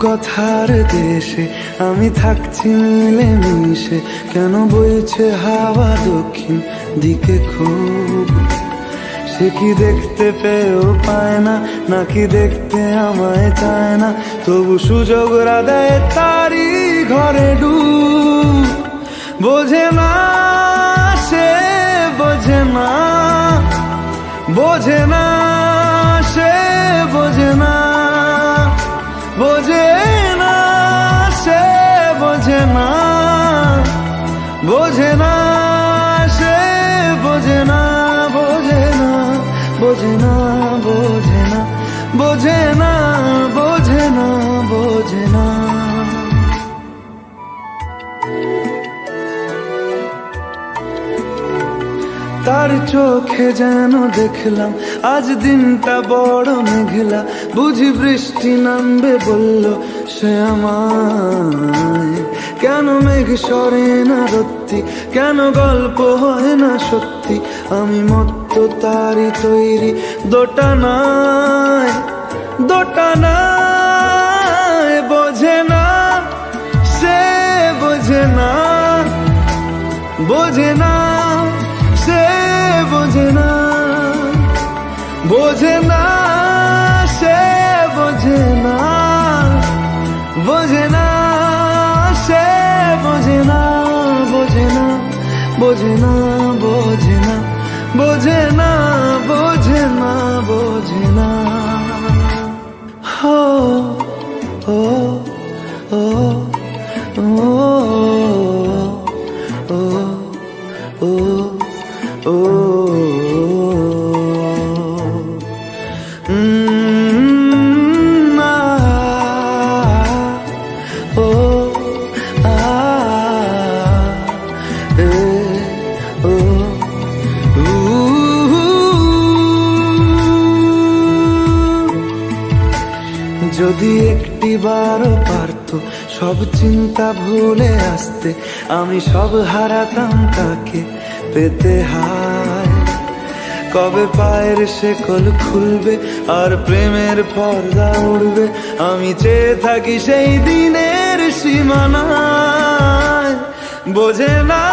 কথার দেশে আমি থাকছি মিলে মিশে, কেন বইছে হাওয়া দক্ষিণ দিকে খুব? সে কি দেখতে পেয়েও পায় না, নাকি দেখতে আমায় চায় না, তবু সুযোগরা দেয় তারি ঘরে ডুব। বোঝে না সে, বোঝে না, বোঝে না সে, বোঝে না, বোঝে না সে, বোঝে না, বোঝে না সে, বোঝে না, বোঝে না, বোঝে না, বোঝে না, বোঝে না, বোঝে না, বোঝে না। তার চোখে যেন দেখলাম আজ দিনটা বড় মেঘলা, বুঝি বৃষ্টি নামবে বলল সে আমায়। কেন মেঘ সরে না রত্তি, কেন গল্প হয় না সত্যি, আমি মত্ত তারই তৈরি দোটানায়, দোটানায়। বোঝে না সে, বোঝে না, বোঝে না সে, বোঝে না, বোঝে না সে, বোঝে না, বোঝে না সে, বোঝে না, বোঝে না, বোঝে না, বোঝে না, বোঝে না, বোঝে না, বোঝে না। হো ও ও ও ও ও ও না ও আ এ ও যদি একটি বারও পারতো সব চিন্তা ভুলে আসতে, আমি সব হারাতাম তাকে পেতে হায়। কবে পায়ের শেকল খুলবে আর প্রেমের পর্দা উড়বে, আমি চেয়ে থাকি সেই দিনের সীমানায়। বোঝে না